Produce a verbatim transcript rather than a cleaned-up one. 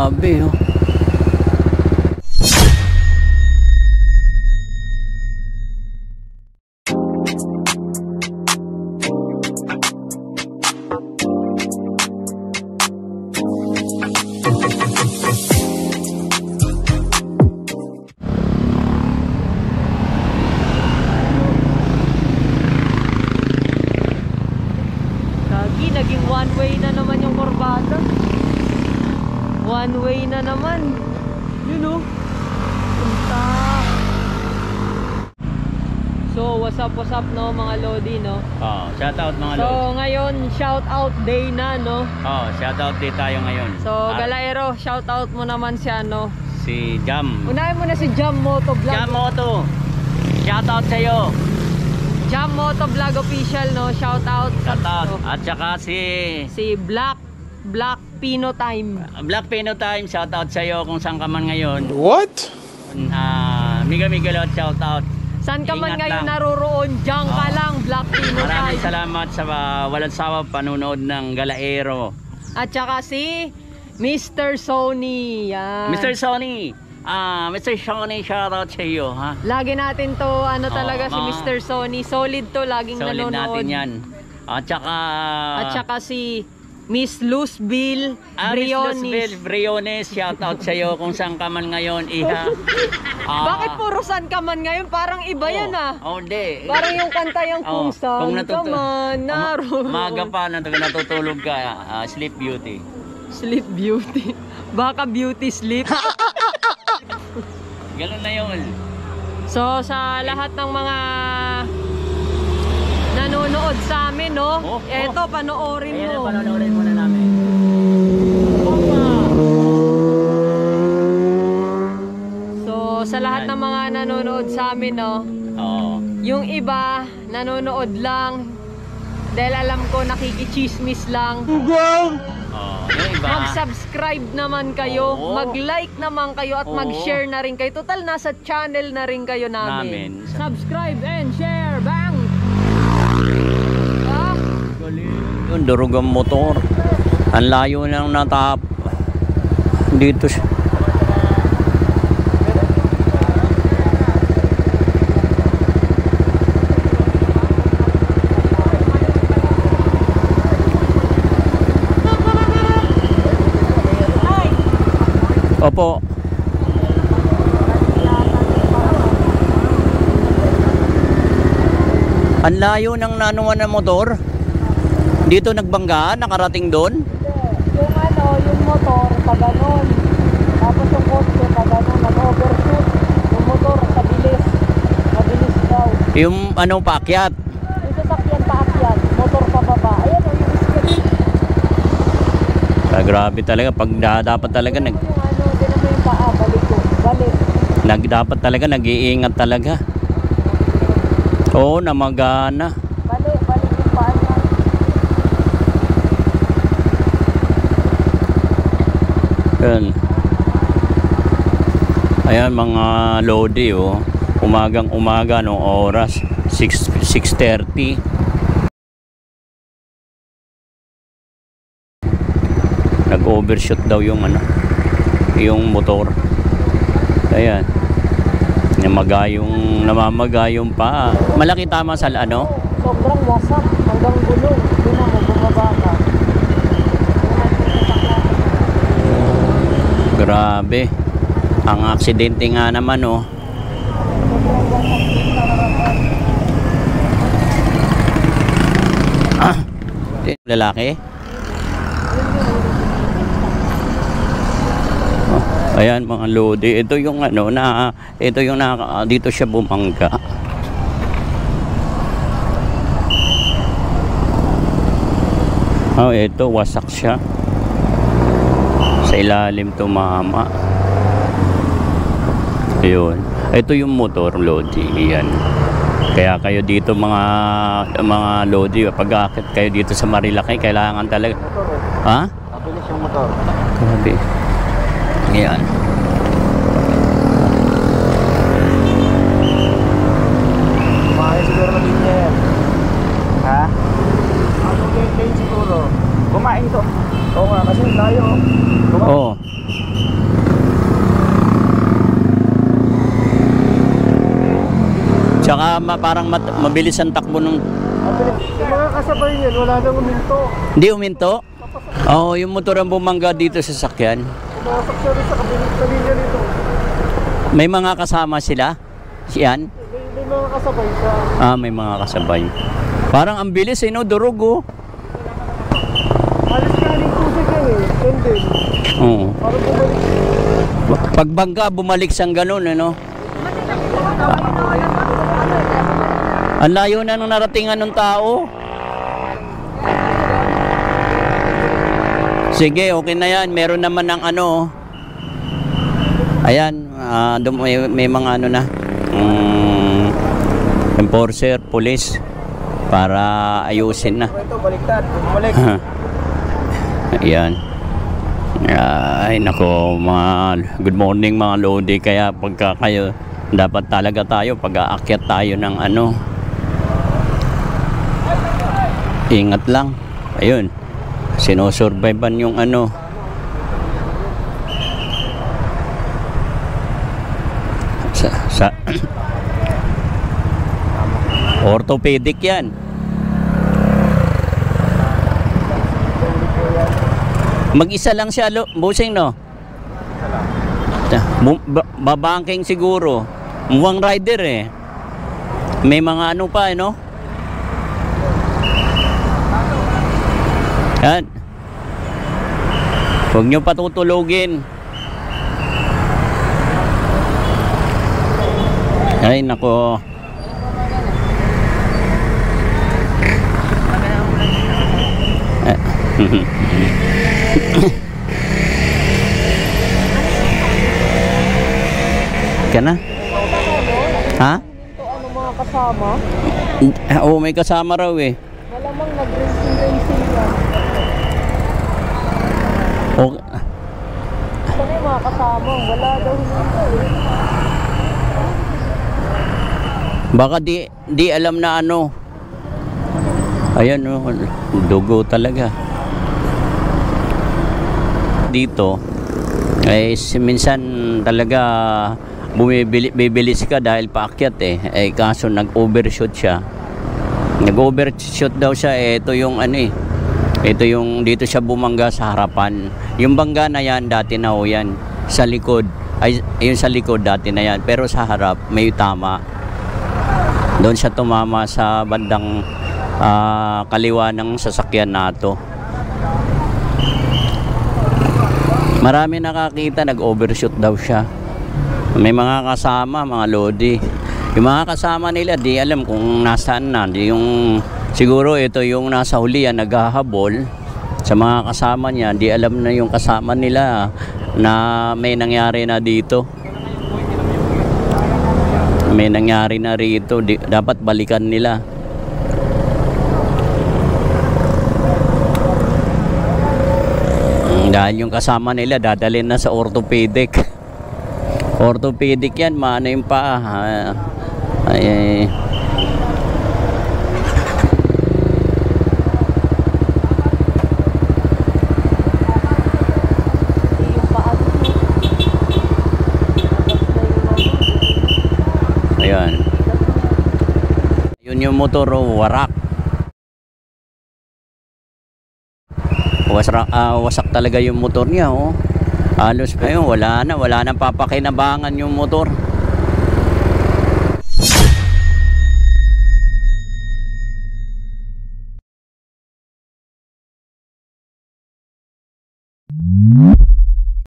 Grabe oh. Naging one way na naman yung Corbata. One way na naman. Yun o. Punta. So what's up, what's up no mga Lodi no? Oh, shout out mga So Lodi. ngayon shout out day na no? Oh, shout out day tayo ngayon. So At Galaero, shout out mo naman siya no? si Jam. Unahin mo na si Jam Moto Vlog. Jam Moto. Shout out sa iyo. Jam Moto Vlog official no? Shout out. Shout out. At saka si Si Black Black Pino Time. Black Pino Time, shout out sa iyo kung saan ka man ngayon. What? Ah, uh, Miga Migalot, shout out. Saan ka man Ingat ngayon lang. naroroon, diyan ka Oo. lang, Black Pino Maraming Time. salamat sa uh, walang sawa panunood ng Galaero. At saka si Mister Sony. Yan. Mister Sony, ah, Mister Sony, shout out sa iyo, ha. Lagi natin to, ano Oo, talaga si mga- Mister Sony. Solid to, laging Solid nanonood. natin 'yan. At saka At saka si Miss Luzbil Ah, Miss Briones. Luzbil Briones, shout out sa iyo kung saan ka man ngayon, iha. Ah, Bakit puro saan ka man ngayon? Parang iba yan ah. Oh, hindi. Parang yung kanta yung Oh, kung saan ka natutu- man Ma- naroon. Maaga pa nat natutulog ka, ah, Sleep Beauty. Sleep Beauty. Baka Beauty Sleep. Ganun na yun. So sa lahat ng mga nanonood sa amin, no? Oh, oh. Eto, panoorin Ayan, mo. panonoorin muna namin. So sa lahat ng mga nanonood sa amin, no? Oo. Yung iba, nanonood lang dahil alam ko nakikichismis lang. Oo. Yung iba. Mag-subscribe naman kayo, Oo. mag-like naman kayo at Oo. mag-share na rin kayo. Total, nasa channel na rin kayo namin. Namin. Subscribe and share, bang! Ah, Yun, durugang motor. Ang layo lang natap. Dito siya. Opo. Ang layo ng nanuwan ng motor. Dito nagbanggaan, nakarating doon. yung ano, yung motor, pa ganon. Tapos yung kotse, pa ganon, nag-overshoot. Yung motor, sa bilis. Mabilis daw. Yung ano paakyat. Yung sasakyan paakyat, motor pababa. Ayan o, yung skate. Ah, grabe talaga pag da, dapat talaga nag Yung ano, tinan mo yung paa, balik ko. Balik. nag dapat talaga nag-iingat talaga. Oo, namagana. Balik, balik yung paa niya. Yan. Ayan mga Lodi oh. Umagang umaga no oras six thirty. Nag-overshoot daw yung ano, yung motor. Ayan. Namaga yung namamaga yung paa. Malaki tama sa ano? Sobrang wasak, hanggang gulong. Tinan mo, bumaba ka. Grabe. Ang aksidente nga naman oh. Ah, lalaki. Oh, ayan mga Lodi. Ito yung ano na ito yung na dito siya bumangga. Oh, ito wasak siya. Sa ilalim tumama. Ayun. Ito yung motor Lodi. Yan. Kaya kayo dito mga mga Lodi, pag aakit kayo dito sa Marilaki, kailangan talaga. Ha? Mabilis yung motor. Grabe. Yan. Kumain siguro ng linya yan. Ha? Ano lane lane siguro? Kumain to. Oo nga, kasi layo. Kumain. Oh. Baka ma, parang mat, mabilis ang takbo ng... Yung mga kasabay niyan, wala nang uminto. Hindi uminto? Oo, oh, yung motor ang bumangga dito sa sakyan. Pumasok siya rin sa kabilang sa linya nito. May mga kasama sila? Siyan? May, may mga kasabay siya. Ah, may mga kasabay. Parang ang bilis eh, no? Durog, oh. Alis ka aling tubig yan eh. And then, Oo. parang bumalik. Pagbangga, bumalik siyang ganun, ano? Ang layo na nung naratingan ng tao. Sige, okay na yan. Meron naman ng ano. Ayan, uh, may, may mga ano na. Um, enforcer, police. Para ayusin na. Ito, baliktad. Bumalik. Ayan. Ay, nako, mga good morning mga Lodi. Kaya pagka kayo, dapat talaga tayo pag-aakyat tayo ng ano. Ingat lang. Ayun. Sinosurvivean yung ano. Sa, sa orthopedic yan. Mag-isa lang siya, lo, busing, no? Bu- ba- babangking siguro. Mukhang rider eh. May mga ano pa, eh, no? Yan. Huwag nyo patutulugin. Ay, nako. Ka na? Ha? Ito ano mga kasama? Oo, may kasama raw eh. Malamang nag-racing-racing yan. Okay. Ito na yung mga kasama. Wala daw nito eh. Baka di, di alam na ano. Ayan, oh, dugo talaga. Dito, ay minsan talaga bumibili, bibilis ka dahil paakyat eh. Eh kaso nag-overshoot siya. Nag-overshoot daw siya eh. Ito yung ano eh. Ito yung dito siya bumangga sa harapan. Yung bangga na yan, dati na ho yan. Sa likod. Ay, yung sa likod dati na yan. Pero sa harap, may tama. Doon siya tumama sa bandang uh, kaliwa ng sasakyan nato. Marami nakakita, nag-overshoot daw siya. May mga kasama, mga Lodi. Yung mga kasama nila, di alam kung nasaan na. Di yung, siguro ito yung nasa hulihan, naghahabol sa mga kasama niya. Di alam na yung kasama nila na may nangyari na dito. May nangyari na rito. Di, dapat balikan nila. Dahil yung kasama nila dadalhin na sa orthopedic. Orthopedic yan, maano yung paa. Ay, ay. Ayan. Yun yung motor, oh, warak. Wasak, uh, wasak talaga yung motor niya, oh. Halos pa yun, wala na, wala nang papakinabangan yung motor.